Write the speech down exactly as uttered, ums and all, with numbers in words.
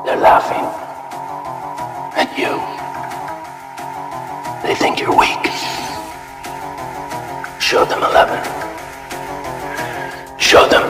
They're laughing at you. They think you're weak. Show them eleven. Show them